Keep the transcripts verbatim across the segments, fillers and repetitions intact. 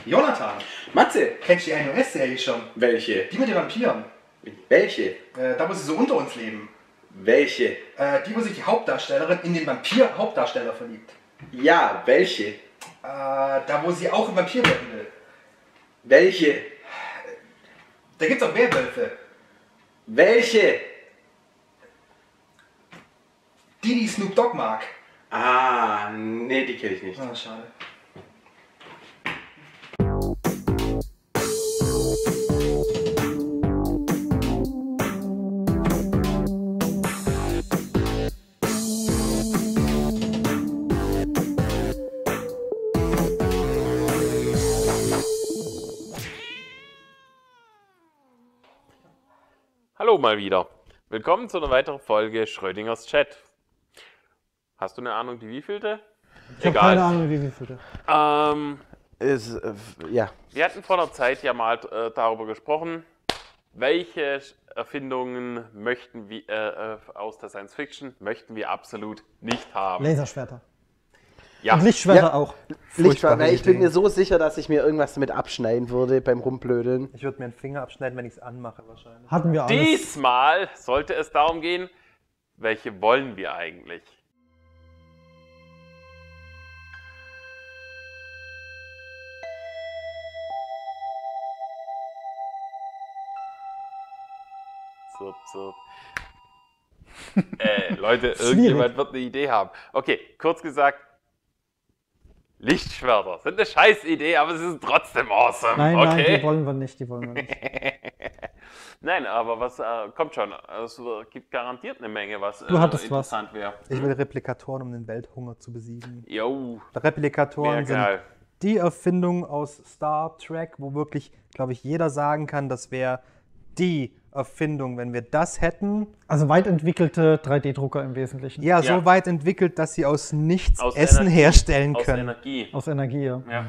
Jonathan, Matze, kennst du die N O S-Serie schon? welche? Die mit den Vampiren. Welche? Äh, da, wo sie so unter uns leben. Welche? Äh, die, wo sich die Hauptdarstellerin in den Vampir-Hauptdarsteller verliebt. Ja, welche? Äh, da, wo sie auch ein Vampir werden will. Welche? Da gibt's auch Werwölfe. Welche? Die, die Snoop Dogg mag. Ah, nee, die kenne ich nicht. Ah, schade. Hallo mal wieder. Willkommen zu einer weiteren Folge Schrödingers Chat. Hast du eine Ahnung, die wievielte? Ich habe keine Ahnung, wie wievielte. Ähm, Ist, äh, ja. wir hatten vor einer Zeit ja mal äh, darüber gesprochen, welche Erfindungen möchten wir äh, aus der Science Fiction möchten wir absolut nicht haben. Laserschwerter. Ja. Und Lichtschwerter Ja. auch. Lichtschwerter. Ich bin mir so sicher, dass ich mir irgendwas damit abschneiden würde beim Rumblödeln. Ich würde mir einen Finger abschneiden, wenn ich es anmache wahrscheinlich. Hatten wir alles. Diesmal sollte es darum gehen, welche wollen wir eigentlich? Zirp, zirp. äh, Leute, irgendjemand wird eine Idee haben. Okay, kurz gesagt, Lichtschwerter sind eine scheiß Idee, aber sie sind trotzdem awesome. Nein, okay? nein, die wollen wir nicht, die wollen wir nicht. Nein, aber was äh, kommt schon? Es gibt garantiert eine Menge, was Du äh, hattest was. interessant wäre. Ich will Replikatoren, um den Welthunger zu besiegen. Jo, Replikatoren wäre sind geil. die Erfindung aus Star Trek, wo wirklich, glaube ich, jeder sagen kann, das wäre die Erfindung, wenn wir das hätten. Also weit entwickelte drei D-Drucker im Wesentlichen. Ja, Ja. so weit entwickelt, dass sie aus nichts Aus Essen Energie. herstellen Aus können. Energie. Aus Energie, ja. Ja.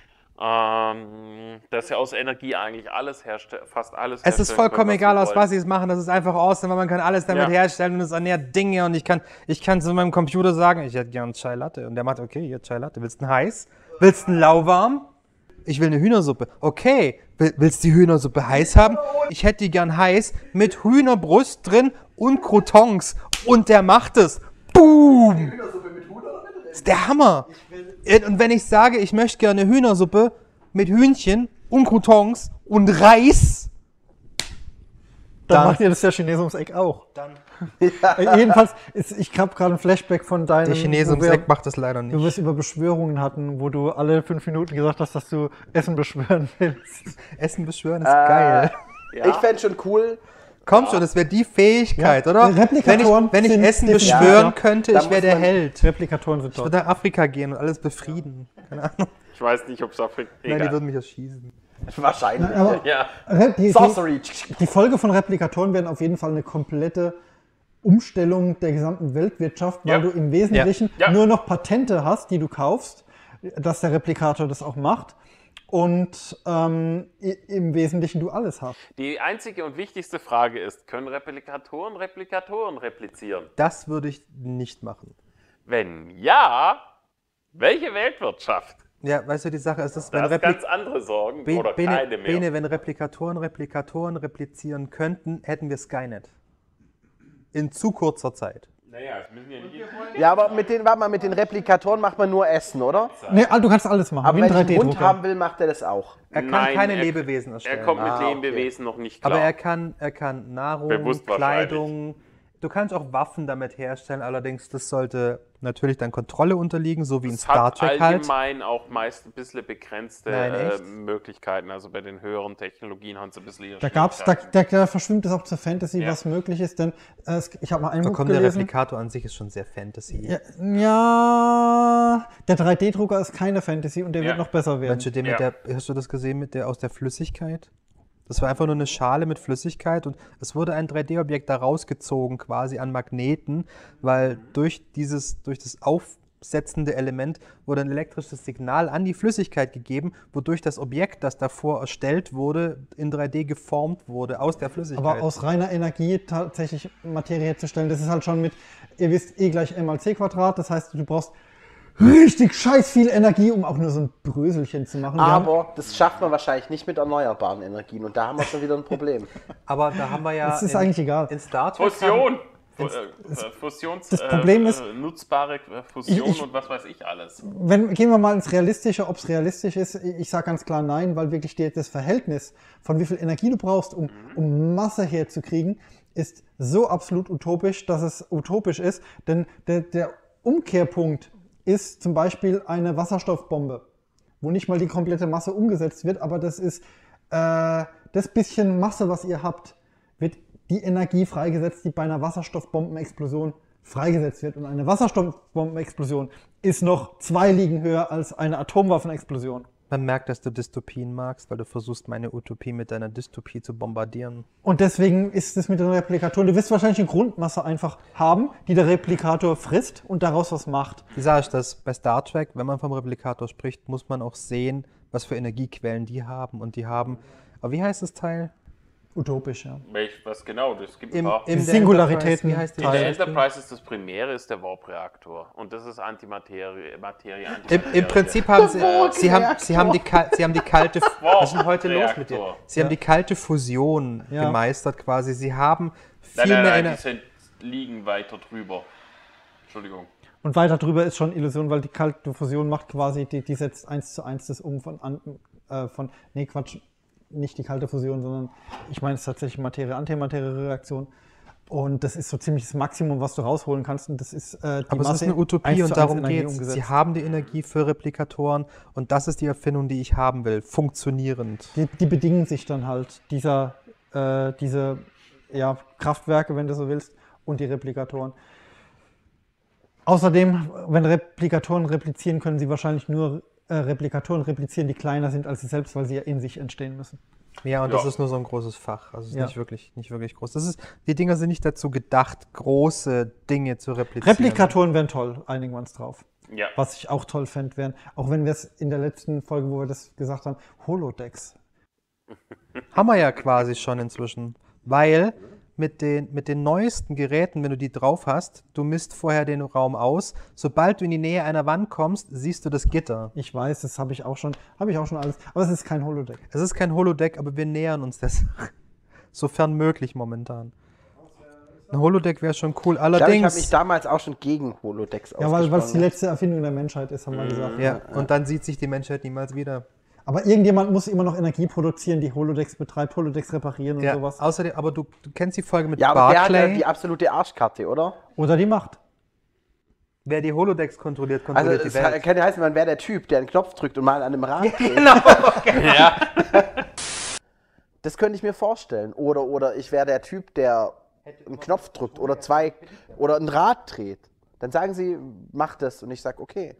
Ähm, dass sie aus Energie eigentlich alles herstellen, fast alles Es ist herstellen vollkommen können, egal, sie aus wollen. was sie es machen. Das ist einfach awesome, weil man kann alles damit Ja. herstellen und es ernährt Dinge. Und ich kann, ich kann zu meinem Computer sagen, ich hätte gern Chai Latte. Und der macht, okay, hier Chai Latte. Willst du einen heiß? Willst du einen lauwarm? Ich will eine Hühnersuppe. Okay, Will- willst du die Hühnersuppe heiß haben? Ich hätte die gern heiß mit Hühnerbrust drin und Croutons. Und der macht es. Boom! Das ist der Hammer. Und wenn ich sage, ich möchte gerne Hühnersuppe mit Hühnchen und Croutons und Reis, Dann Dann- macht ihr das der Chinese ums Eck auch. dann. Äh, Jedenfalls, ist, ich habe gerade ein Flashback von deinem... Der Chinese wo ums wir- Eck macht das leider Wo wir nicht. es über Beschwörungen hatten, wo du alle fünf Minuten gesagt hast, dass du Essen beschwören willst. Essen beschwören ist Äh, geil. Ja. Ich fände schon cool. Komm schon, das wäre die Fähigkeit, Ja, oder? Replikatoren wenn ich, wenn ich sind Essen definitiv- beschwören Ja. könnte, Da ich wäre muss der man- Held. Replikatoren sind Ich dort. würde nach Afrika gehen und alles befrieden. Keine Ahnung. Ich weiß nicht, ob es Afrika. Nein, die Egal. würden mich erschießen. Wahrscheinlich. Aber Ja. Re- die, die, Sorcery. die Folge von Replikatoren werden auf jeden Fall eine komplette Umstellung der gesamten Weltwirtschaft, weil Ja. du im Wesentlichen Ja. Ja. nur noch Patente hast, die du kaufst, dass der Replikator das auch macht und ähm, i- im Wesentlichen du alles hast. Die einzige und wichtigste Frage ist, können Replikatoren Replikatoren replizieren? Das würde ich nicht machen. Wenn ja, welche Weltwirtschaft? Ja, weißt du, die Sache ist, dass Da wenn, hast Repli ganz andere Sorgen Be- oder Bene, keine mehr. Bene, wenn Replikatoren Replikatoren replizieren könnten, hätten wir Skynet. In zu kurzer Zeit. Naja, es müssen ja nicht. Ja, aber mit den, warte mal, mit den Replikatoren macht man nur Essen, oder? Nee, du kannst alles machen, Aber wie ein wenn ich einen Hund 3D-Drucker. haben will, macht er das auch. Er kann Nein, keine er- Lebewesen erstellen. Er kommt mit Ah, okay. Lebewesen noch nicht klar. Aber er kann, er kann Nahrung, Bewusst Kleidung. Du kannst auch Waffen damit herstellen, allerdings das sollte natürlich dann Kontrolle unterliegen, so wie in es Star hat Trek halt. allgemein auch meist ein bisschen begrenzte Nein, äh, echt? Möglichkeiten. Also bei den höheren Technologien haben sie ein bisschen ihre Da gab's, da, Schwierigkeiten. da, da verschwimmt es auch zur Fantasy, Ja. was möglich ist, denn äh, es, ich habe mal ein Da Buch kommt der gelesen. Replikator an sich ist schon sehr Fantasy. Ja, ja, der drei D-Drucker ist keine Fantasy und der Ja. wird noch besser werden. Meinst du den mit Ja. der, hast du das gesehen mit der aus der Flüssigkeit? Das war einfach nur eine Schale mit Flüssigkeit und es wurde ein drei D-Objekt da rausgezogen quasi an Magneten, weil durch dieses, durch das aufsetzende Element wurde ein elektrisches Signal an die Flüssigkeit gegeben, wodurch das Objekt, das davor erstellt wurde, in drei D geformt wurde aus der Flüssigkeit. Aber aus reiner Energie tatsächlich Materie herzustellen, das ist halt schon mit, ihr wisst, E gleich M mal C Quadrat, das heißt, du brauchst richtig scheiß viel Energie, um auch nur so ein Bröselchen zu machen. Wir haben, Aber das schafft man wahrscheinlich nicht mit erneuerbaren Energien und da haben wir schon wieder ein Problem. Aber da haben wir ja. Das ist in, eigentlich egal. In Star Trek. Fusion! haben- Fu- äh, Fusions, das Problem äh, ist- äh, nutzbare äh, Fusion Ich- ich- und was weiß ich alles. Wenn, gehen wir mal ins Realistische, ob es realistisch ist. Ich sage ganz klar nein, weil wirklich die, das Verhältnis von wie viel Energie du brauchst, um, um Masse herzukriegen, ist so absolut utopisch, dass es utopisch ist. Denn der, der Umkehrpunkt ist zum Beispiel eine Wasserstoffbombe, wo nicht mal die komplette Masse umgesetzt wird, aber das ist äh, das bisschen Masse, was ihr habt, wird die Energie freigesetzt, die bei einer Wasserstoffbombenexplosion freigesetzt wird. Und eine Wasserstoffbombenexplosion ist noch zwei Ligen höher als eine Atomwaffenexplosion. Man merkt, dass du Dystopien magst, weil du versuchst, meine Utopie mit deiner Dystopie zu bombardieren. Und deswegen ist es mit den Replikatoren, du wirst wahrscheinlich eine Grundmasse einfach haben, die der Replikator frisst und daraus was macht. Wie sage ich das? Bei Star Trek, wenn man vom Replikator spricht, muss man auch sehen, was für Energiequellen die haben. Und die haben, aber wie heißt das Teil? Utopisch, ja. Welch, was genau? Das gibt Im, auch. im Die der Singularitäten. Enterprise, wie heißt die In der Einrichtung? Enterprise ist das Primäre ist der Warp-Reaktor. Und das ist Antimaterie, Materie, Im, Antimaterie. Im Prinzip haben sie, sie haben, sie haben die, Kal- sie haben die kalte, was ist denn heute los mit dir? Reaktor. Sie haben die kalte Fusion Ja. gemeistert quasi. Sie haben viel Nein, nein, mehr nein, die Energie. sind, liegen weiter drüber. Entschuldigung. Und weiter drüber ist schon Illusion, weil die kalte Fusion macht quasi, die, die setzt eins zu eins das um von, an, äh, von, nee Quatsch, nicht die kalte Fusion, sondern ich meine es ist tatsächlich Materie-Antimaterie-Reaktion. Und das ist so ziemlich das Maximum, was du rausholen kannst. Und das ist äh, die Aber es Masse ist eine eins Utopie zu und eins darum Energie geht es. umgesetzt. Sie haben die Energie für Replikatoren und das ist die Erfindung, die ich haben will. Funktionierend. Die, die bedingen sich dann halt, dieser, äh, diese ja, Kraftwerke, wenn du so willst, und die Replikatoren. Außerdem, wenn Replikatoren replizieren, können sie wahrscheinlich nur äh, Replikatoren replizieren, die kleiner sind als sie selbst, weil sie ja in sich entstehen müssen. Ja, und Ja. das ist nur so ein großes Fach. Also es ist Ja. nicht wirklich, nicht wirklich groß. Das ist, die Dinger sind nicht dazu gedacht, große Dinge zu replizieren. Replikatoren wären toll, einigen wir uns drauf. Ja. Was ich auch toll fände, wären, auch wenn wir es in der letzten Folge, wo wir das gesagt haben, Holodecks. Haben wir ja quasi schon inzwischen. Weil mit den, mit den neuesten Geräten, wenn du die drauf hast, du misst vorher den Raum aus. Sobald du in die Nähe einer Wand kommst, siehst du das Gitter. Ich weiß, das habe ich auch schon, habe ich auch schon alles, aber es ist kein Holodeck. Es ist kein Holodeck, aber wir nähern uns das. Sofern möglich momentan. Ein Holodeck wäre schon cool. Ich glaube, ich habe mich Allerdings. damals auch schon gegen Holodecks Ja, weil es die ausgesprochen. letzte Erfindung der Menschheit ist, haben wir gesagt. Ja, und dann sieht sich die Menschheit niemals wieder. Aber irgendjemand muss immer noch Energie produzieren, die Holodecks betreibt, Holodecks reparieren und Ja, sowas. außerdem, aber du, du kennst die Folge mit Ja, aber der hat ja Barclay. die absolute Arschkarte, oder? Oder die Macht. Wer die Holodecks kontrolliert, Also kontrolliert es die Welt. kann ja heißen, man wäre der Typ, der einen Knopf drückt und mal an einem Rad dreht. Ja. Das könnte ich mir vorstellen. Oder, oder ich wäre der Typ, der einen Knopf drückt oder zwei oder ein Rad dreht. Dann sagen sie, mach das und ich sage, okay.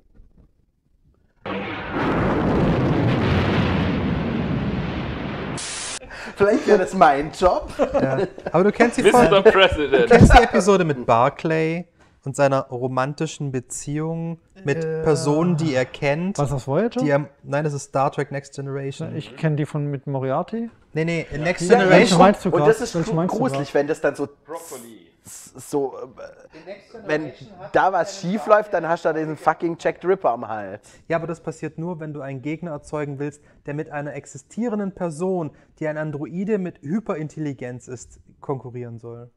Vielleicht wäre das mein Job. Ja. Aber du kennst die Mister Folge. Du President. kennst die Episode mit Barclay und seiner romantischen Beziehung mit Personen, die er kennt. Was ist das Voyager? Die er, nein, das ist Star Trek Next Generation. Ich kenne die von mit Moriarty. nee, nee, in Next Ja, welche Generation. meinst du Und grad? das ist Welche gru- meinst du gruselig, wenn das dann so, Broccoli. so äh, wenn da was schief läuft, dann hast du da diesen fucking Jack the Ripper am Hals. Ja, aber das passiert nur, wenn du einen Gegner erzeugen willst, der mit einer existierenden Person, die ein Androide mit Hyperintelligenz ist, konkurrieren soll.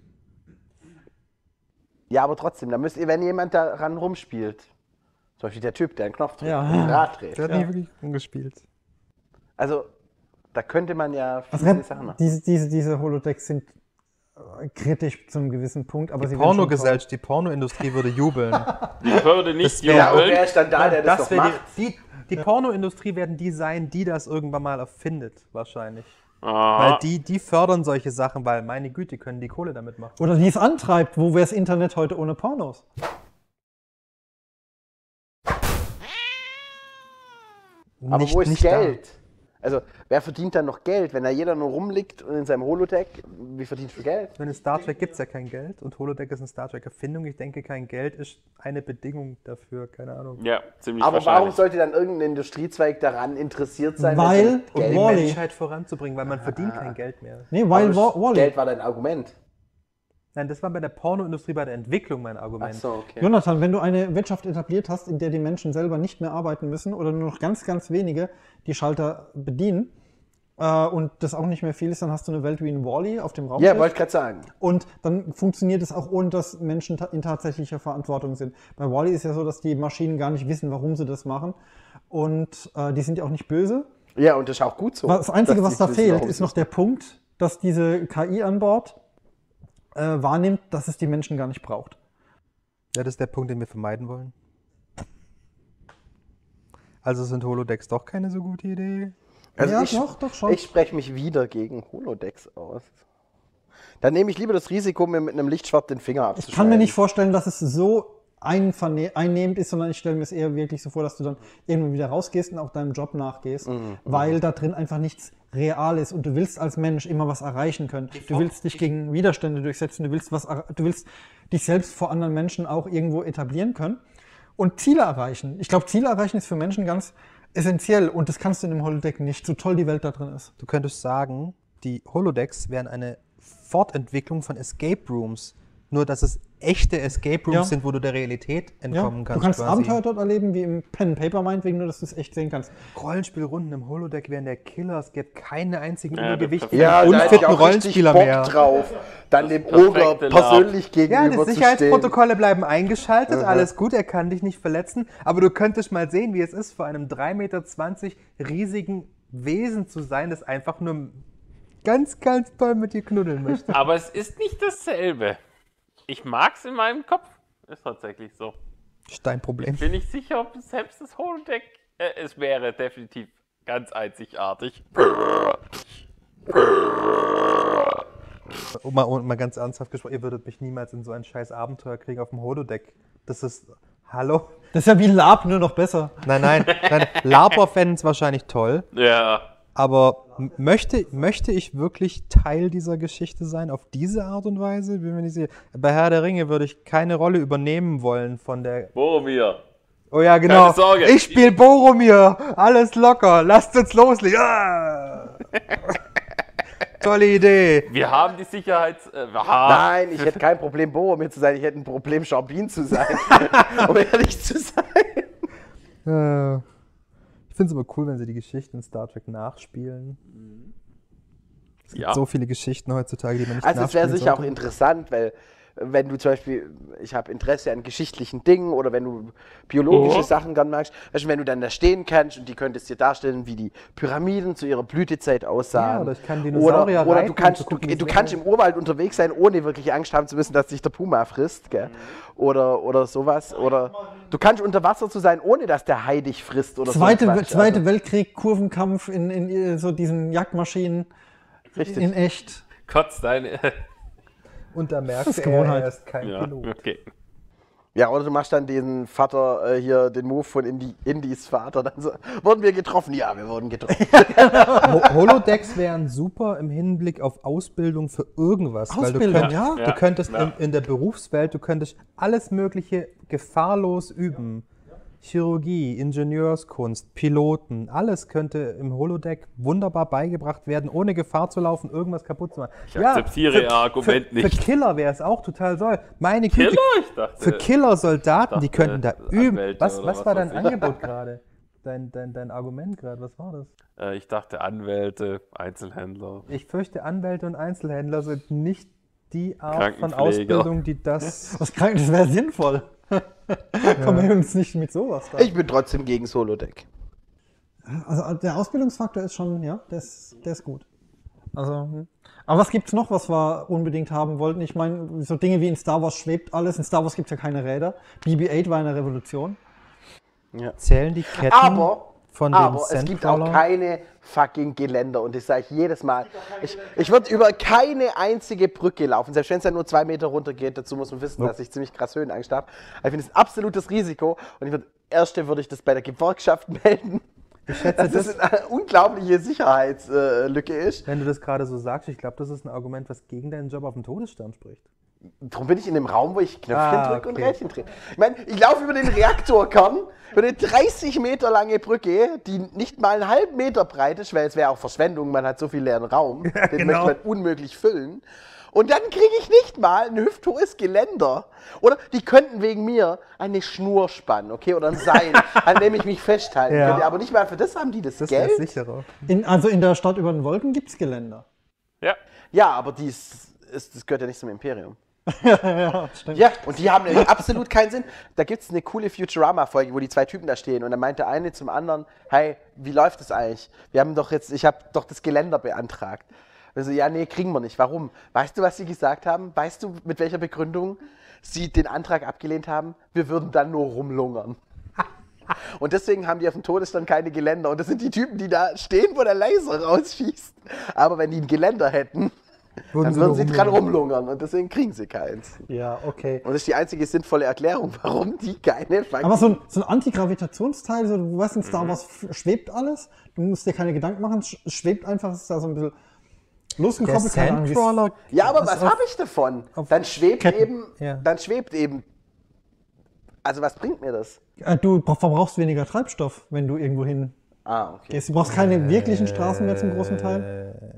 Ja, aber trotzdem, da müsst ihr, wenn jemand daran rumspielt, zum Beispiel der Typ, der einen Knopf drückt, Ja. und ein Rad dreht. Der hat nie wirklich umgespielt. Also, da könnte man ja Also, viele Sachen machen. diese, diese, diese Holodecks sind äh, kritisch zu einem gewissen Punkt, aber Die sie werden schon Pornogesellschaft, die Pornoindustrie würde jubeln. Ich würde nicht wär- Ja, und wer jubeln. ist dann da, der das, doch wär macht? die, die, die Pornoindustrie werden die sein, die das irgendwann mal erfindet, wahrscheinlich. Weil Aha. die, die fördern solche Sachen, weil meine Güte, können die Kohle damit machen. toll. Oder die es antreibt, wo wäre das Internet heute ohne Pornos? Aber Nicht- wo ist nicht da. Geld? Also, wer verdient dann noch Geld, wenn da jeder nur rumliegt und in seinem Holodeck? Wie verdienst du Geld? Wenn in Star Trek gibt es ja kein Geld und Holodeck ist eine Star Trek-Erfindung. Ich denke, kein Geld ist eine Bedingung dafür, keine Ahnung. Ja, ziemlich Aber warum wahrscheinlich. sollte dann irgendein Industriezweig daran interessiert sein, Weil- wenn Um Geld, die Wall-E. Menschheit voranzubringen, weil man verdient kein Geld mehr. Nee, aber weil das Wa- Wall-E. Geld war dein Argument. Nein, das war bei der Pornoindustrie, bei der Entwicklung mein Argument. Ach so, okay. Jonathan, wenn du eine Wirtschaft etabliert hast, in der die Menschen selber nicht mehr arbeiten müssen oder nur noch ganz, ganz wenige die Schalter bedienen äh, und das auch nicht mehr viel ist, dann hast du eine Welt wie in Wall-E auf dem Raumschiff. Ja, wollte ich gerade sagen. Und dann funktioniert es auch, ohne dass Menschen ta- in tatsächlicher Verantwortung sind. Bei Wall-E ist ja so, dass die Maschinen gar nicht wissen, warum sie das machen. Und äh, die sind ja auch nicht böse. Ja, und das ist auch gut so. Das Einzige, dass was die da wissen, fehlt, warum ist sie noch der Punkt, dass diese K I an Bord äh, wahrnimmt, dass es die Menschen gar nicht braucht. Ja, das ist der Punkt, den wir vermeiden wollen. Also sind Holodecks doch keine so gute Idee. Also ja, ich, doch, doch schon. Ich spreche mich wieder gegen Holodecks aus. Dann nehme ich lieber das Risiko, mir mit einem Lichtschwert den Finger abzuschneiden. Ich kann mir nicht vorstellen, dass es so einverne- einnehmend ist, sondern ich stelle mir es eher wirklich so vor, dass du dann irgendwann wieder rausgehst und auch deinem Job nachgehst, Mhm. weil da drin einfach nichts real ist und du willst als Mensch immer was erreichen können. Du willst dich gegen Widerstände durchsetzen, du willst was, er- du willst dich selbst vor anderen Menschen auch irgendwo etablieren können und Ziele erreichen. Ich glaube, Ziele erreichen ist für Menschen ganz essentiell und das kannst du in dem Holodeck nicht, so toll die Welt da drin ist. Du könntest sagen, die Holodecks wären eine Fortentwicklung von Escape Rooms. Nur, dass es echte Escape Rooms Ja. sind, wo du der Realität Ja, entkommen kannst. du kannst quasi. Abenteuer dort erleben, wie im Pen and Paper meinetwegen, nur dass du es echt sehen kannst. Rollenspielrunden im Holodeck wären der Killer. Es gibt keine einzigen Ja, Übergewicht. Ja, und da hätte ich unfitten auch richtig Rollenspieler Bock mehr. drauf, dann dem perfekte Oger Lab. persönlich Ja, gegenüber die zu stehen. Sicherheitsprotokolle bleiben eingeschaltet, alles gut, er kann dich nicht verletzen, aber du könntest mal sehen, wie es ist, vor einem drei Meter zwanzig riesigen Wesen zu sein, das einfach nur ganz, ganz toll mit dir knuddeln möchte. Aber es ist nicht dasselbe. Ich mag's in meinem Kopf. Ist tatsächlich so. Ist dein Problem. Bin ich sicher, ob selbst das Holodeck, äh, es wäre definitiv ganz einzigartig. Und mal, und mal ganz ernsthaft gesprochen, ihr würdet mich niemals in so ein scheiß Abenteuer kriegen auf dem Holodeck. Das ist, hallo? Das ist ja wie Lab, nur noch besser. Nein, nein, nein. Laber fänden es wahrscheinlich toll, Ja. aber m- möchte, möchte ich wirklich Teil dieser Geschichte sein, auf diese Art und Weise? Bin mir nicht sicher. Bei Herr der Ringe würde ich keine Rolle übernehmen wollen von der... Boromir. Oh ja, genau. Keine Sorge. Ich spiele Boromir. Alles locker. Lasst uns loslegen. Ah! Tolle Idee. Wir haben die Sicherheits... Äh, wir haben- Nein, ich hätte kein Problem, Boromir zu sein. Ich hätte ein Problem, Charbin zu sein. Um ehrlich zu sein. Äh, Ich finde es aber cool, wenn sie die Geschichten in Star Trek nachspielen. Es gibt Ja. so viele Geschichten heutzutage, die man nicht Also es wäre nachspielen sicher auch sollte. interessant, weil wenn du zum Beispiel, ich habe Interesse an geschichtlichen Dingen oder wenn du biologische Oh. Sachen gern magst, weißt du, wenn du dann da stehen kannst und die könntest dir darstellen, wie die Pyramiden zu ihrer Blütezeit aussahen. Ja, oder ich kann Dinosaurier oder, oder reiten, du um kannst, zu gucken, du, wie du sie kannst im Urwald unterwegs sein, ohne wirklich Angst haben zu müssen, dass dich der Puma frisst, gell? Oder, oder sowas. Oder du kannst unter Wasser zu sein, ohne dass der Hai dich frisst oder Zweite, so. ein Quatsch. Zweite Also, Weltkrieg, Kurvenkampf in, in, äh, so diesen Jagdmaschinen richtig. in echt. Kotz deine... Und da merkst Das ist du, er, Gewohnheit. er ist kein ja, Pilot. okay. Ja, oder du machst dann den Vater äh, hier, den Move von Indy, Indys Vater. Dann so, wurden wir getroffen? Ja, wir wurden getroffen. Ho- Holodecks wären super im Hinblick auf Ausbildung für irgendwas. weil Ausbildung, du, könnt, ja. du Ja, könntest ja. in, in der Berufswelt, du könntest alles Mögliche gefahrlos üben. Chirurgie, Ingenieurskunst, Piloten, alles könnte im Holodeck wunderbar beigebracht werden, ohne Gefahr zu laufen, irgendwas kaputt zu machen. Ich akzeptiere Ihr Argument für, nicht. Für Killer wäre es auch total toll. Meine Güte, Killer? Ich dachte... für Killersoldaten, die dachte, könnten da üben. Anwälte Was, oder was was war dein weiß ich. Angebot gerade? Dein, dein, dein Argument gerade, was war das? Äh, ich dachte Anwälte, Einzelhändler. Ich fürchte, Anwälte und Einzelhändler sind nicht die Art von Krankenpfleger. Ausbildung, die das... Was krank, das wäre sinnvoll. Kommen wir uns nicht mit sowas da. Ich bin trotzdem gegen Solodeck. Also der Ausbildungsfaktor ist schon, ja, der ist, der ist gut. Also, hm. Aber was gibt's noch, was wir unbedingt haben wollten? Ich meine, so Dinge wie in Star Wars schwebt alles. In Star Wars gibt's ja keine Räder. B B acht war eine Revolution. Zählen die Ketten Aber, von den aber es gibt auch Sandcrawlern? keine fucking Geländer und das sage ich jedes Mal. Ich, ich würde über keine einzige Brücke laufen, selbst wenn es ja nur zwei Meter runter geht. Dazu muss man wissen, dass ich ziemlich krass Höhenangst habe. Aber ich finde es absolutes Risiko und ich würde, erste würde ich das bei der Gewerkschaft melden. Ich schätze, Dass das, das eine unglaubliche Sicherheitslücke ist. wenn du das gerade so sagst, ich glaube, das ist ein Argument, was gegen deinen Job auf dem Todesstern spricht. Darum bin ich in dem Raum, wo ich Knöpfchen Ah, drücke und okay. Rädchen drehe. Ich meine, ich laufe über den Reaktorkern, über eine dreißig Meter lange Brücke, die nicht mal einen halben Meter breit ist, weil es wäre auch Verschwendung, man hat so viel leeren Raum, den genau. möchte man unmöglich füllen. Und dann kriege ich nicht mal ein hüfthohes Geländer. Oder die könnten wegen mir eine Schnur spannen, okay, oder ein Seil, an dem ich mich festhalten Ja. könnte. Aber nicht mal für das haben die das, Das wäre Geld. sicherer. In, also in der Stadt über den Wolken gibt es Geländer. Ja. Ja, aber die ist, ist, das gehört ja nicht zum Imperium. Ja, stimmt. Ja, und die haben nämlich absolut keinen Sinn. Da gibt es eine coole Futurama-Folge, wo die zwei Typen da stehen und dann meint der eine zum anderen, hey, wie läuft das eigentlich? Wir haben doch jetzt, ich habe doch das Geländer beantragt. Also, ja, nee, kriegen wir nicht. Warum? Weißt du, was sie gesagt haben? Weißt du, mit welcher Begründung sie den Antrag abgelehnt haben? Wir würden dann nur rumlungern. Und deswegen haben die auf dem Todesstand keine Geländer. Und das sind die Typen, die da stehen, wo der Laser rausschießt. Aber wenn die ein Geländer hätten, Würden dann sie würden nur sie dran rumlungern. rumlungern. Und deswegen kriegen sie keins. Ja, okay. Und das ist die einzige sinnvolle Erklärung, warum die keine Fakten. Aber so ein, so ein Antigravitationsteil, so, du weißt, in Star Wars f- schwebt alles, du musst dir keine Gedanken machen, es sch- schwebt einfach, es ist da so ein bisschen Der losgekoppelt. keine Ahnung, wie es- Sandcrawler. Ja, aber ist was auf- habe ich davon? auf Dann schwebt Ketten. eben, Ja. dann schwebt eben. Also was bringt mir das? Äh, Du bra- verbrauchst weniger Treibstoff, wenn du irgendwo hin Ah, okay. gehst. Du brauchst keine wirklichen Straßen mehr zum großen Teil.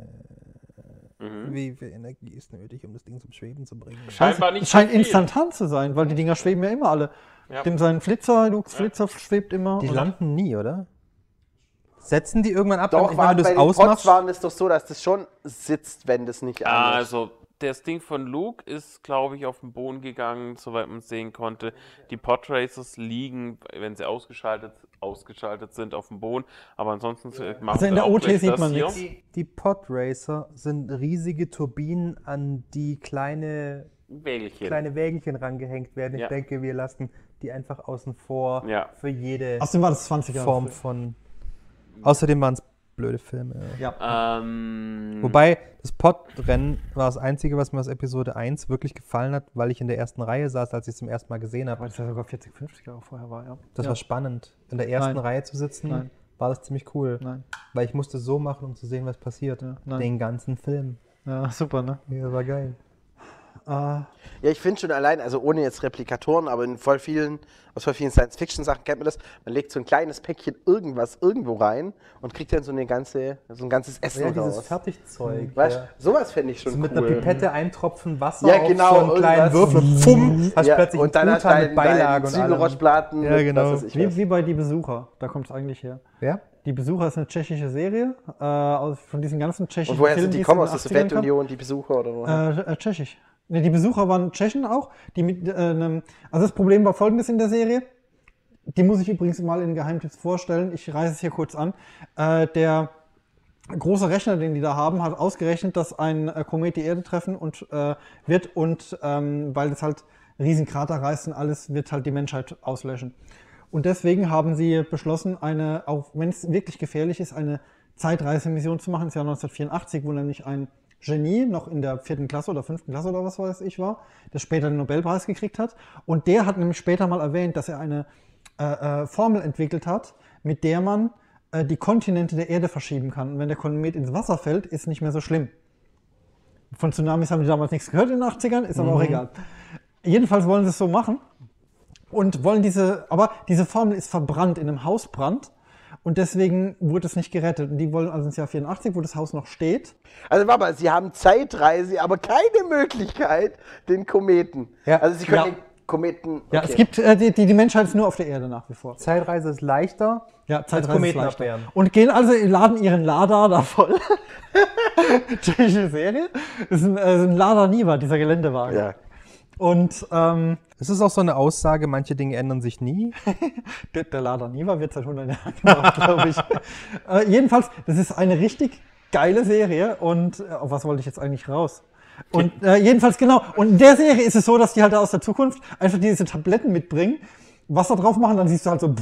Wie viel Energie ist nötig, um das Ding zum Schweben zu bringen? Scheinbar nicht Es scheint so viel. instantan zu sein, weil die Dinger schweben ja immer alle. Ja. Dem sein Flitzer, Lukes Flitzer schwebt immer. Die und- landen nie, oder? Setzen die irgendwann ab, Doch, wenn war, du bei das den Pods ausmachst? waren es doch so, dass das schon sitzt, wenn das nicht an ist. Also, das Ding von Luke ist, glaube ich, auf den Boden gegangen, soweit man sehen konnte. Die Podracers liegen, wenn sie ausgeschaltet, ausgeschaltet sind, auf dem Boden. Aber ansonsten machen Also in sie der auch O T gleich sieht das man hier. nichts. Die Podracer sind riesige Turbinen, an die kleine, Wägelchen. kleine Wägelchen rangehängt werden. Ich Ja. denke, wir lassen die einfach außen vor Ja. für jede Außerdem war das zwanzig Jahre Form früher. von... Außerdem waren es blöde Filme. Ja. Ja. Ähm, Wobei, das Podrennen war das Einzige, was mir aus Episode eins wirklich gefallen hat, weil ich in der ersten Reihe saß, als ich es zum ersten Mal gesehen habe. Weil das ja sogar vierzig, fünfzig Jahre vorher war, ja. Das ja. war spannend. In der ersten Nein. Reihe zu sitzen, Nein. war das ziemlich cool. Nein. Weil ich musste so machen, um zu sehen, was passiert. Ja, nein. Den ganzen Film. Ja, super, ne? Ja, das war geil. Äh, Ja, ich finde schon allein, also ohne jetzt Replikatoren, aber in voll vielen, aus voll vielen Science-Fiction-Sachen kennt man das, man legt so ein kleines Päckchen irgendwas irgendwo rein und kriegt dann so eine ganze, so ein ganzes Essen Ja, dieses raus. Fertigzeug. Weißt ja. du, sowas fände ich schon So cool. mit einer Pipette ein Tropfen Wasser Ja, auf genau, so einen kleinen irgendwas. Würfel. Pfumm, hast ja, plötzlich und dann einen hast Truthahn dein, mit Beilage dein und allem. Zwiebelrostbraten Ja, mit genau. was weiß ich wie, was. wie bei Die Besucher, da kommt es eigentlich her. Ja? Die Besucher ist eine tschechische Serie, äh, aus, von diesen ganzen tschechischen Und woher Filmen, sind die es kommen? in Aus der den achtzigern gab. Sowjetunion, die Besucher oder wo? Äh, äh, tschechisch. Ne, die Besucher waren Tschechen auch. Die mit, äh, nem, also das Problem war folgendes in der Serie. Die muss ich übrigens mal in Geheimtipps vorstellen. Ich reiße es hier kurz an. Äh, der große Rechner, den die da haben, hat ausgerechnet, dass ein äh, Komet die Erde treffen und äh, wird und ähm, weil das halt Riesenkrater reißt und alles, wird halt die Menschheit auslöschen. Und deswegen haben sie beschlossen, eine, auch wenn es wirklich gefährlich ist, eine Zeitreisemission zu machen. Das Jahr neunzehnhundertvierundachtzig, wo nämlich ein Genie noch in der vierten Klasse oder fünften Klasse oder was weiß ich war, der später den Nobelpreis gekriegt hat. Und der hat nämlich später mal erwähnt, dass er eine äh, äh, Formel entwickelt hat, mit der man äh, die Kontinente der Erde verschieben kann. Und wenn der Komet ins Wasser fällt, ist nicht mehr so schlimm. Von Tsunamis haben die damals nichts gehört in den achtzigern, ist aber auch egal. Jedenfalls wollen sie es so machen und wollen diese, aber diese Formel ist verbrannt in einem Hausbrand und deswegen wurde es nicht gerettet. Und die wollen also ins Jahr vierundachtzig, wo das Haus noch steht. Also warte mal, sie haben Zeitreise, aber keine Möglichkeit, den Kometen. Ja. Also sie können Ja. den Kometen... Ja, okay. es gibt, äh, die, die, die Menschheit ist nur auf der Erde nach wie vor. Zeitreise ist leichter. Ja, Zeitreise ist Kometen leichter. abwehren. Und gehen also, laden ihren Lada da voll. Tschechische Serie. Das ist ein, äh, ein Lada Niva, dieser Geländewagen. Ja. Und ähm, Es ist auch so eine Aussage, manche Dinge ändern sich nie. der, der Lada Niva wird seit hundert Jahren gemacht, glaube ich. äh, jedenfalls, das ist eine richtig geile Serie und äh, auf was wollte ich jetzt eigentlich raus? Und äh, jedenfalls genau. Und in der Serie ist es so, dass die halt aus der Zukunft einfach diese Tabletten mitbringen, Wasser drauf machen, dann siehst du halt so.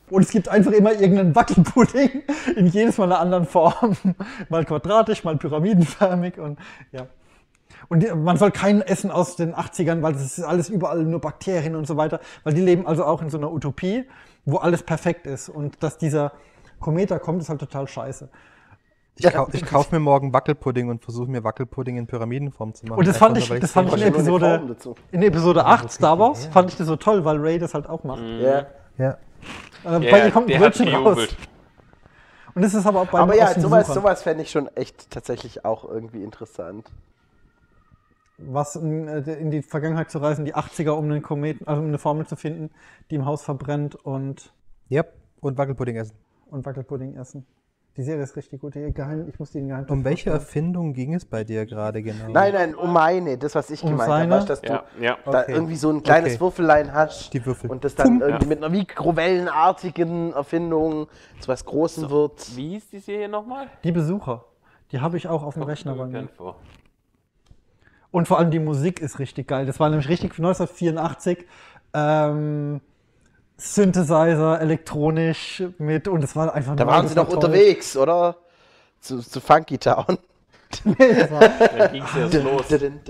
Und es gibt einfach immer irgendeinen Wackelpudding in jedes Mal einer anderen Form. Mal quadratisch, mal pyramidenförmig und ja. Und die, man soll kein Essen aus den achtzigern, weil das ist alles überall nur Bakterien und so weiter. Weil die leben also auch in so einer Utopie, wo alles perfekt ist. Und dass dieser Komet da kommt, ist halt total scheiße. Ich, kau ich kaufe mir morgen Wackelpudding und versuche mir Wackelpudding in Pyramidenform zu machen. Und das fand ich, das fand ich in Wahrscheinlich nur eine Episode, Form dazu. in Episode acht Star Wars, fand ich das so toll, weil Ray das halt auch macht. Ja. Ja. Äh, Ja, bei ihr kommt ein der hat Brötchen raus. gejubelt. Und das ist aber auch bei Aber ja, den sowas, Besuchern. sowas fände ich schon echt tatsächlich auch irgendwie interessant. Was in, äh, in die Vergangenheit zu reisen, die achtziger, um einen Kometen, also um eine Formel zu finden, die im Haus verbrennt und, Yep. Und Wackelpudding essen. und Wackelpudding essen. Die Serie ist richtig gut. Die Geheim, ich muss die in Geheim. Um welche Erfindung ging es bei dir gerade genau? Nein, nein, um meine, das, was ich Um gemeint habe, seine? weißt, dass du Ja, ja. da Okay. irgendwie so ein kleines Okay. Würfelein hast Die Würfel. und das dann Pum. irgendwie Ja. mit einer mikrowellenartigen Erfindung zu was Großem wird. Wie hieß die Serie nochmal? Die Besucher, die habe ich auch auf dem Rechner bei mir. Bekannt vor. Und vor allem die Musik ist richtig geil. Das war nämlich richtig neunzehnhundertvierundachtzig. Ähm, Synthesizer, elektronisch mit und es war einfach Da nur- waren das sie noch toll. unterwegs, oder? Zu, zu Funky Town. Nee, das war, Dann ging es erst los.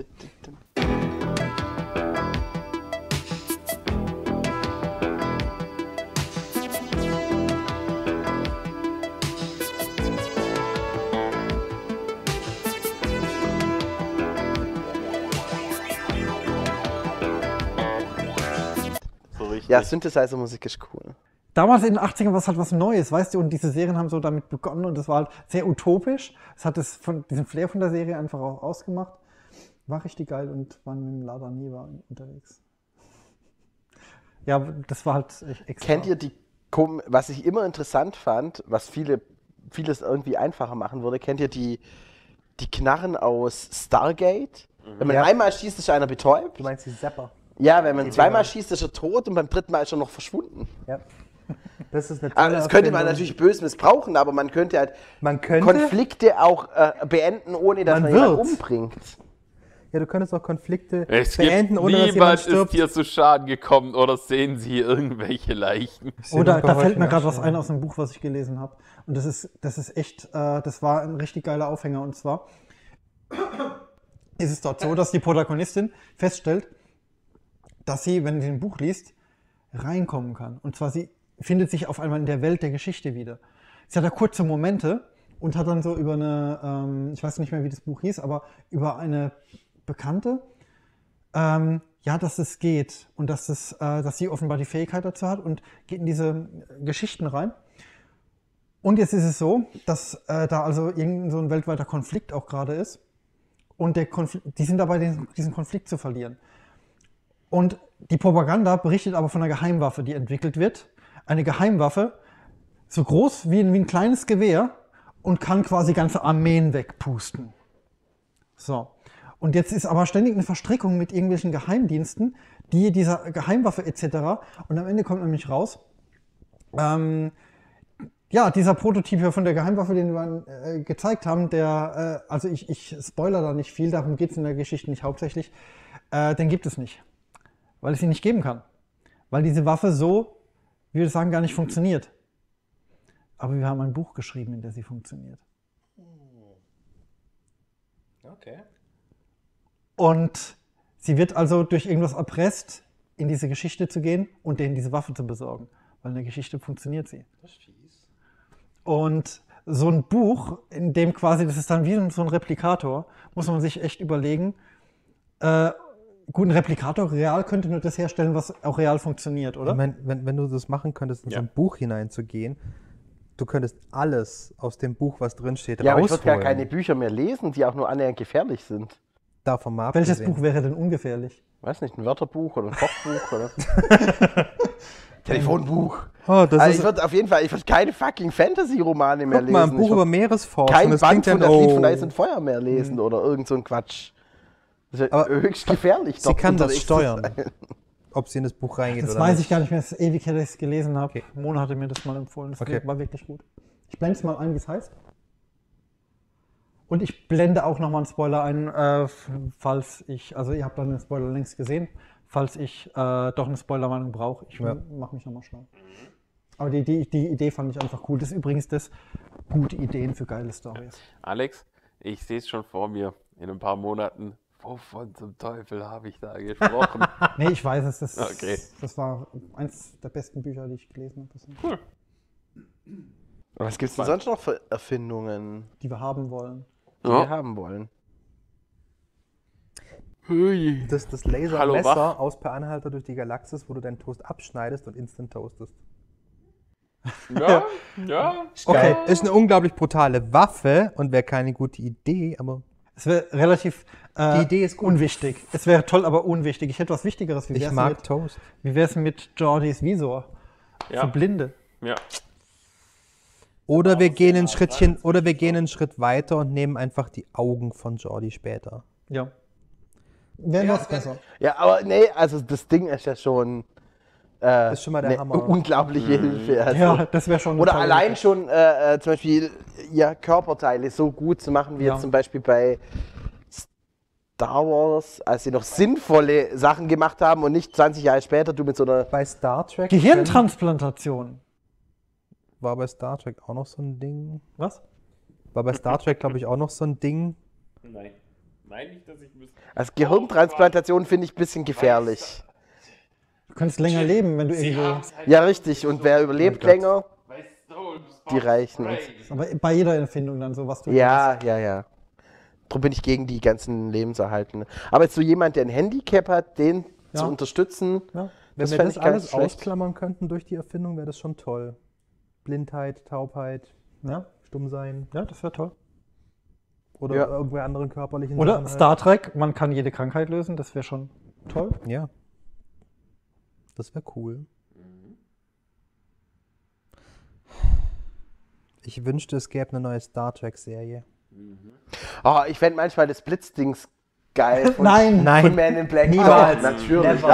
So richtig. Ja, Synthesizer-Musik ist cool. damals in den achtzigern war es halt was Neues, weißt du, und diese Serien haben so damit begonnen und das war halt sehr utopisch. Es hat das von diesen Flair von der Serie einfach auch ausgemacht. War richtig geil und waren mit dem Lada Niva unterwegs. Ja, das war halt echt extra. Kennt ihr die, Kom was ich immer interessant fand, was viele, vieles irgendwie einfacher machen würde, kennt ihr die, die Knarren aus Stargate? Wenn man Ja. einmal schießt, ist einer betäubt. Du meinst die Zapper? Ja, wenn man Die zweimal Dinger. schießt, ist er tot und beim dritten Mal ist er noch verschwunden. Ja. Das ist eine Ah, tolle das könnte man Erfindung. natürlich böse missbrauchen, aber man könnte halt Man könnte. Konflikte auch äh, beenden, ohne dass Man man, jemanden wird's. umbringt. Ja, du könntest auch Konflikte Es beenden, gibt ohne dass jemand niemand stirbt. ist hier zu Schaden gekommen oder sehen Sie irgendwelche Leichen. Oder da fällt mir gerade was ein. ein aus einem Buch, was ich gelesen habe. Und das ist, das ist echt, äh, das war ein richtig geiler Aufhänger. Und zwar ist es dort so, dass die Protagonistin feststellt, dass sie, wenn sie ein Buch liest, reinkommen kann. Und zwar sie findet sich auf einmal in der Welt der Geschichte wieder. Sie hat da kurze Momente und hat dann so über eine, ähm, ich weiß nicht mehr, wie das Buch hieß, aber über eine Bekannte, ähm, ja, dass es geht und dass, es, äh, dass sie offenbar die Fähigkeit dazu hat und geht in diese Geschichten rein. Und jetzt ist es so, dass äh, da also irgendein so ein weltweiter Konflikt auch gerade ist und der Konflikt, die sind dabei, den, diesen Konflikt zu verlieren. Und die Propaganda berichtet aber von einer Geheimwaffe, die entwickelt wird. Eine Geheimwaffe, so groß wie ein, wie ein kleines Gewehr und kann quasi ganze Armeen wegpusten. So. Und jetzt ist aber ständig eine Verstrickung mit irgendwelchen Geheimdiensten, die dieser Geheimwaffe et cetera. Und am Ende kommt nämlich raus, ähm, ja, dieser Prototyp hier von der Geheimwaffe, den wir äh, gezeigt haben, der, äh, also ich, ich spoiler da nicht viel, darum geht es in der Geschichte nicht hauptsächlich, äh, den gibt es nicht. Weil es ihn nicht geben kann. Weil diese Waffe so, wie wir sagen, gar nicht funktioniert. Aber wir haben ein Buch geschrieben, in dem sie funktioniert. Okay. Und sie wird also durch irgendwas erpresst, in diese Geschichte zu gehen und denen diese Waffe zu besorgen. Weil in der Geschichte funktioniert sie. Das ist fies. Und so ein Buch, in dem quasi, das ist dann wie so ein Replikator, muss man sich echt überlegen. Äh, gut, ein Replikator real könnte nur das herstellen, was auch real funktioniert, oder? Ich mein, wenn, wenn du das machen könntest, in Ja. so ein Buch hineinzugehen, du könntest alles aus dem Buch, was drin steht, Ja, aber ich rausholen. würde gar keine Bücher mehr lesen, die auch nur annähernd gefährlich sind. Davon mal Welches abgesehen. Buch wäre denn ungefährlich? Weiß nicht, ein Wörterbuch oder ein Kochbuch oder Telefonbuch. Oh, das Also ist, ich würde auf jeden Fall, ich würde keine fucking Fantasy-Romane mehr guck mal, ein lesen. Buch Ich über würd Meeresforschung. kein das Band klingt von dann, das Lied von oh. Eis und Feuer mehr lesen oder irgend so ein Quatsch. Das ist ja Aber höchst gefährlich. Sie dort kann das unterwegs zu steuern, sein. ob sie in das Buch reingeht Das oder weiß nicht. ich gar nicht mehr, es ist ewig her, dass ich es gelesen habe. Okay. Mona hatte mir das mal empfohlen, das Okay. war wirklich gut. Ich blende es mal ein, wie es heißt. Und ich blende auch nochmal einen Spoiler ein, äh, falls ich, also ihr habt dann den Spoiler längst gesehen, falls ich äh, doch eine Spoilerwarnung brauche. Ich Ja. mache mich nochmal schlau. Aber die, die, die Idee fand ich einfach cool. Das ist übrigens das, gute Ideen für geile Storys. Alex, ich sehe es schon vor mir. In ein paar Monaten. Wovon zum Teufel habe ich da gesprochen? Nee, ich weiß es. Das, Okay. das war eins der besten Bücher, die ich gelesen habe. Cool. Was gibt es denn sonst noch für Erfindungen, Die wir haben wollen. die wir haben wollen? Das, das Hallo, Lasermesser wach. aus Per Anhalter durch die Galaxis, wo du deinen Toast abschneidest und instant toastest. Ja, ja. Okay, ist eine unglaublich brutale Waffe und wäre keine gute Idee, aber Es wäre relativ äh, Die Idee ist gut. unwichtig. Es wäre toll, aber unwichtig. Ich hätte was Wichtigeres. Wie ich wär's mag mit, Toast. Wie wäre es mit Jordys Visor? Für Ja, Blinde. ja. Oder wir gehen ein Schrittchen, oder wir gehen einen Schritt weiter und nehmen einfach die Augen von Jordi später. Ja. Wäre noch besser. Ja, aber nee, also das Ding ist ja schon äh, Ist schon mal der eine Hammer. unglaubliche Hilfe. Also. Ja, das wäre schon eine Oder tolle allein Sache. schon äh, äh, zum Beispiel ja, Körperteile so gut zu machen, wie Ja. jetzt zum Beispiel bei Star Wars, als sie noch sinnvolle Sachen gemacht haben und nicht zwanzig Jahre später du mit so einer... Bei Star Trek Gehirntransplantation. war bei Star Trek auch noch so ein Ding. Was? War bei Star Trek, glaube ich, auch noch so ein Ding. Nein. Nein, nicht, dass ich müsste. Als Gehirntransplantation finde ich ein bisschen gefährlich. Du könntest länger leben, wenn du Sie irgendwo. haben's halt Ja, richtig. Und wer überlebt länger? bei Stones Die Reichen. Crazy. Aber bei jeder Erfindung dann so, was du. Ja, ja, ja. Darum bin ich gegen die ganzen Lebenserhaltende. Aber jetzt so jemand, der ein Handicap hat, den Ja. zu unterstützen, Ja. Wenn das wir fände das ich gar alles nicht schlecht. ausklammern könnten durch die Erfindung, wäre das schon toll. Blindheit, Taubheit, Ja, Stummsein ja, das wäre toll. oder Ja. irgendwelche anderen körperlichen Oder Sachen Star Trek, man kann jede Krankheit lösen, das wäre schon toll. Halt. Ja. Das wäre cool. Ich wünschte, es gäbe eine neue Star Trek-Serie. Oh, ich fände manchmal das Blitzdings geil. Von, Nein, Nein. Von Man in Black. Niemals. Oh, natürlich. Never.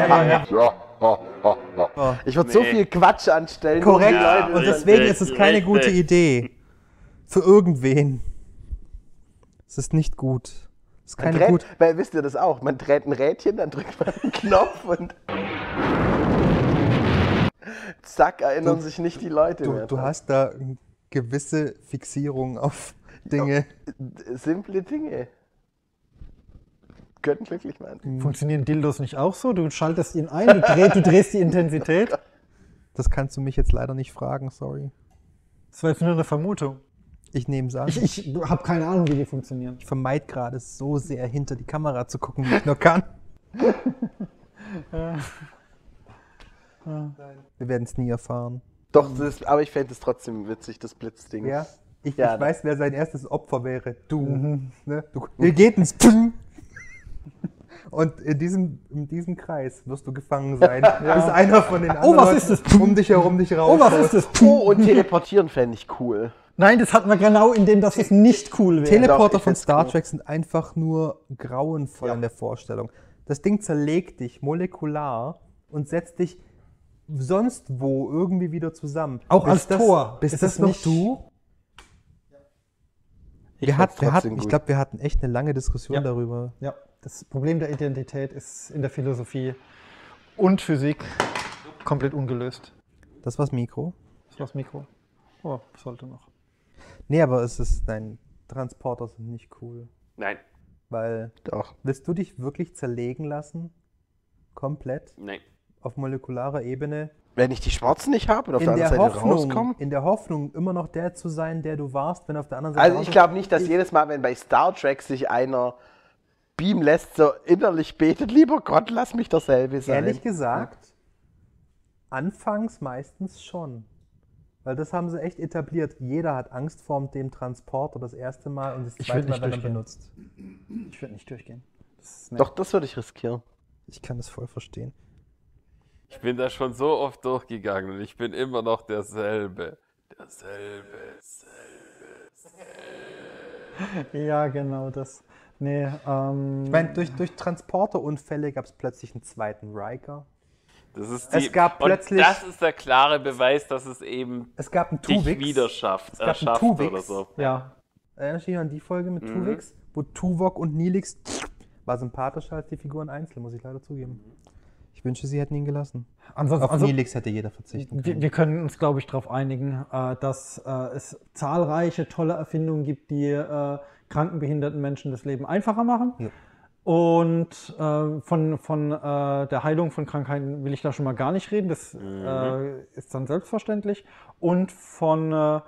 Ja. Ich würde so Nee. viel Quatsch anstellen. Korrekt. nur die Leute Und dann- deswegen ist es keine Richtig. gute Idee. Für irgendwen. Es ist nicht gut. Es ist Man keine dreht, gute. weil, wisst ihr das auch? Man dreht ein Rädchen, dann drückt man einen Knopf und zack, erinnern Du- sich nicht die Leute Du, mehr. du dran. hast da eine gewisse Fixierung auf Dinge. Simple Dinge. Können glücklich machen. funktionieren Dildos nicht auch so? Du schaltest ihn ein, du, dreh, du drehst die Intensität. Das kannst du mich jetzt leider nicht fragen, sorry. Das war jetzt nur eine Vermutung. Ich nehme es an. Ich, Ich, ich habe keine Ahnung, wie die funktionieren. vermeide gerade so sehr hinter die Kamera zu gucken, wie ich nur kann. Wir werden es nie erfahren. Doch, das ist, aber ich fände es trotzdem witzig, das Blitzding. Ja? Ich, Ja, ich weiß, wer sein erstes Opfer wäre. Du. Ne? du wir geht ins Pum. Und in diesem, in diesem Kreis wirst du gefangen sein, bis einer von den anderen was Leuten ist das? um dich herum dich raus. Oh, was ist das? Oh, und teleportieren fände ich cool. Nein, das hatten wir genau in dem, dass es nicht cool wäre. Teleporter Doch, ich von find's Star cool. Trek sind einfach nur grauenvoll in der Vorstellung. Das Ding zerlegt dich molekular und setzt dich sonst wo irgendwie wieder zusammen. Auch Bist als das, Tor. Bist Ist das das noch nicht- du? Ich Wir, hat, fänd's wir trotzdem hatten, ich gut. glaube, wir hatten echt eine lange Diskussion Ja. darüber. Ja, das Problem der Identität ist in der Philosophie und Physik komplett ungelöst. Das war's Mikro. Das war's Mikro. Oh, sollte noch. Nee, aber es ist, nein, Transporter sind nicht cool. Nein, Weil, Doch. willst du dich wirklich zerlegen lassen? Komplett? nein. Auf molekularer Ebene? Wenn ich die Schwarzen nicht habe und auf In der der, anderen Seite Hoffnung, rauskomme. in der Hoffnung, immer noch der zu sein, der du warst, wenn auf der anderen Seite Also ich rauskommst. glaube nicht, dass jedes Mal, wenn bei Star Trek sich einer beamen lässt, so innerlich betet, lieber Gott, lass mich derselbe sein. Ehrlich gesagt, anfangs meistens schon. Weil das haben sie echt etabliert. Jeder hat Angst vor dem Transporter das erste Mal und das Ich zweite würd Mal, nicht wenn er durchgehen. benutzt. Ich würde nicht durchgehen. Das ist Doch, das würde ich riskieren. Ich kann das voll verstehen. Ich bin da schon so oft durchgegangen und ich bin immer noch derselbe. Derselbe. Ja, genau das. Nee, ähm. Ich meine, durch, durch Transporterunfälle gab es plötzlich einen zweiten Riker. Das ist Es die, gab und plötzlich- das ist der klare Beweis, dass es eben Es gab einen dich Tuvix. wieder schafft, Es äh, gab einen schafft Tuvix. oder so. ja. Erinnerst du dich an die Folge mit Mhm. Tuvix? Wo Tuvok und Nilix war sympathischer als die Figuren einzeln, muss ich leider zugeben. Ich wünsche, sie hätten ihn gelassen. Ansonsten, Auf also, Neelix hätte jeder verzichten wir, können. wir können uns, glaube ich, darauf einigen, äh, dass äh, es zahlreiche tolle Erfindungen gibt, die äh, kranken, behinderten Menschen das Leben einfacher machen. Ja. Und äh, von, von äh, der Heilung von Krankheiten will ich da schon mal gar nicht reden. Das Mhm. äh, ist dann selbstverständlich. Und von äh,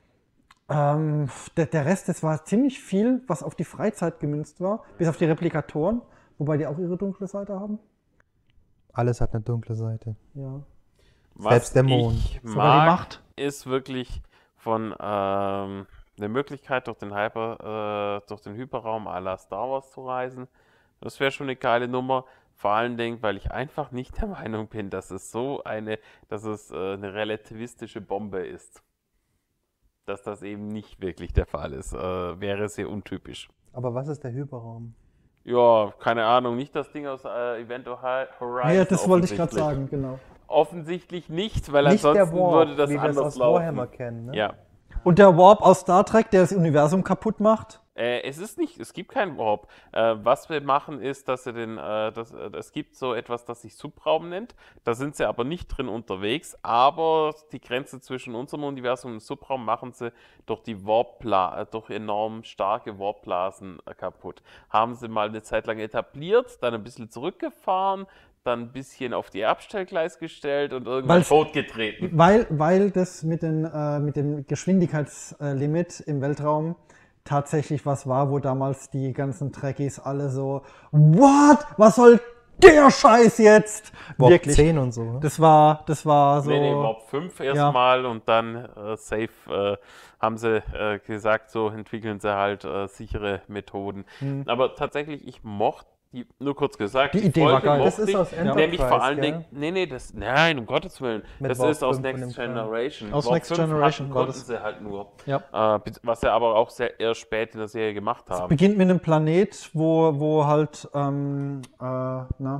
ähm, der, der Rest, das war ziemlich viel, was auf die Freizeit gemünzt war, bis auf die Replikatoren, wobei die auch ihre dunkle Seite haben. Alles hat eine dunkle Seite. Ja. Was Selbst der Mond. ich Sogar die mag, Macht. ist wirklich von ähm, der Möglichkeit, durch den, Hyper, äh, durch den Hyperraum à la Star Wars zu reisen. Das wäre schon eine geile Nummer. Vor allen Dingen, weil ich einfach nicht der Meinung bin, dass es so eine, dass es äh, eine relativistische Bombe ist. Dass das eben nicht wirklich der Fall ist. Äh, wäre sehr untypisch. Aber was ist der Hyperraum? Ja, keine Ahnung, nicht das Ding aus äh, Event Horizon. Ja, das wollte ich gerade offensichtlich. sagen, genau. Offensichtlich nicht, weil Nicht der ansonsten Warp, würde das wie wir es anders aus laufen. Warhammer kennen. Ne? Ja. Und der Warp aus Star Trek, der das Universum kaputt macht. Äh, es ist nicht, es gibt keinen Warp. Äh, was wir machen ist, dass sie den, äh, das, äh, es gibt so etwas, das sich Subraum nennt. Da sind sie aber nicht drin unterwegs, aber die Grenze zwischen unserem Universum und dem Subraum machen sie durch die Warpbla äh, durch enorm starke Warpblasen äh, kaputt. Haben sie mal eine Zeit lang etabliert, dann ein bisschen zurückgefahren, dann ein bisschen auf die Abstellgleis gestellt und irgendwann Weil's- totgetreten. Weil, weil das mit, den, äh, mit dem Geschwindigkeitslimit im Weltraum tatsächlich was war, wo damals die ganzen Trekkies alle so, what? Was soll der Scheiß jetzt? Warp Wirklich. zehn und so. Ne? Das war, das war so. Nee, nee, Warp fünf erstmal und dann äh, safe äh, haben sie äh, gesagt, so entwickeln sie halt äh, sichere Methoden. Aber tatsächlich, ich mochte die, nur kurz gesagt, Die Idee war geil. Das mochte ist ich, aus Enterprise, nämlich vor allen gell? Dingen, nee, nee, das, nein, um Gottes Willen, Mit das Warp ist aus fünf von Next dem Kram. Generation. Aus Warp Next fünf Generation hatten, war konnten das. sie halt nur, Ja. äh, was sie aber auch sehr eher spät in der Serie gemacht haben. Beginnt mit einem Planet, wo, wo halt ähm, äh, na,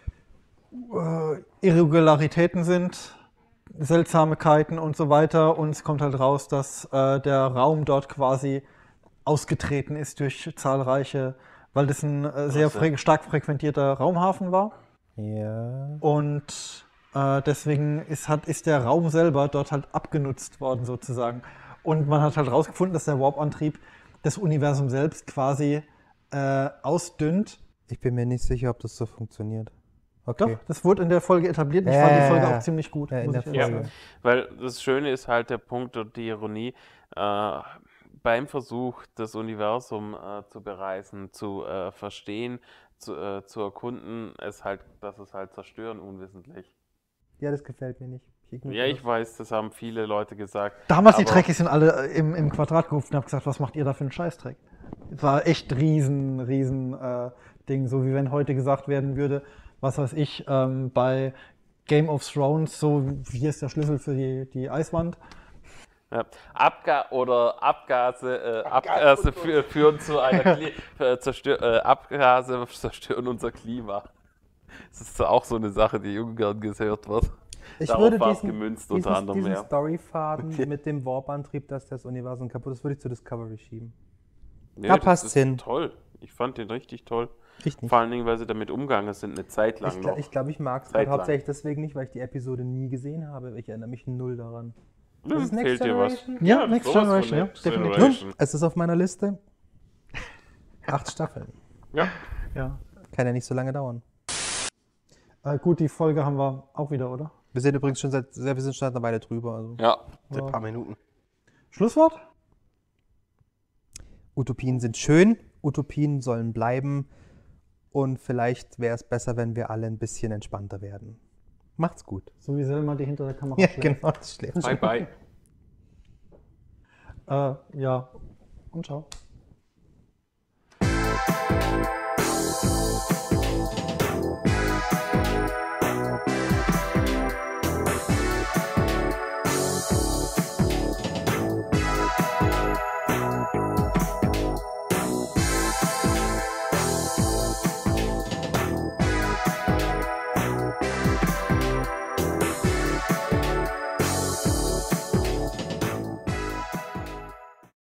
äh, Irregularitäten sind, Seltsamkeiten und so weiter. Und es kommt halt raus, dass äh, der Raum dort quasi ausgetreten ist durch zahlreiche, weil das ein äh, sehr Klasse. fre stark frequentierter Raumhafen war. Ja. Und äh, deswegen ist, hat, ist der Raum selber dort halt abgenutzt worden sozusagen. Und man hat halt rausgefunden, dass der Warp-Antrieb das Universum selbst quasi äh, ausdünnt. Ich bin mir nicht sicher, ob das so funktioniert. Doch, Okay. das wurde in der Folge etabliert. Ich Ja, fand die ja, Folge ja. auch ziemlich gut. Ja, in muss der ich ehrlich Ja, Folge. sagen. weil das Schöne ist halt der Punkt und die Ironie, äh, beim Versuch, das Universum äh, zu bereisen, zu äh, verstehen, zu, äh, zu erkunden, ist halt, dass es halt zerstören unwissentlich. Ja, das gefällt mir nicht. Ich Ja, ignoriere ich weiß, das haben viele Leute gesagt. Damals die aber- Trekkies sind alle äh, im, im Quadrat gerufen und haben gesagt, was macht ihr da für einen Scheißdreck? Das war echt riesen, riesen äh, Ding. So wie wenn heute gesagt werden würde, was weiß ich, ähm, bei Game of Thrones, so hier ist der Schlüssel für die, die Eiswand. Ja. Abga oder Abgase, äh, Abgase fü führen zu einer Kli äh, zerstör äh, Abgase zerstören unser Klima. Das ist auch so eine Sache, die ungern gehört wird. Ich Darauf würde war es diesen, gemünzt, diesen, unter anderem, diesen ja. Storyfaden mit dem Warp-Antrieb, dass das Universum kaputt ist, würde ich zu Discovery schieben. Nee, Da das passt's ist hin. Toll. Ich fand den richtig toll. Ich nicht. Vor allen Dingen, weil sie damit umgegangen sind, eine Zeit lang Ich noch. glaube, ich, glaub, ich mag es Zeit lang. hauptsächlich deswegen nicht, weil ich die Episode nie gesehen habe. Ich erinnere mich null daran. Hm, das ist Next fehlt dir was. Generation? Ja, Next sowas von Generation, ja, Next definitiv. Generation. Es ist auf meiner Liste. Acht Staffeln. Ja. Ja. Kann ja nicht so lange dauern. Äh, gut, die Folge haben wir auch wieder, oder? Wir sind übrigens schon seit, wir sind schon seit einer Weile drüber. Also. Ja. Seit ein paar Minuten. Schlusswort? Utopien sind schön, Utopien sollen bleiben und vielleicht wäre es besser, wenn wir alle ein bisschen entspannter werden. Macht's gut. So wie Selma, die hinter der Kamera Ja, schläft. genau, das schläft Bye, bye. Äh, ja. Und ciao.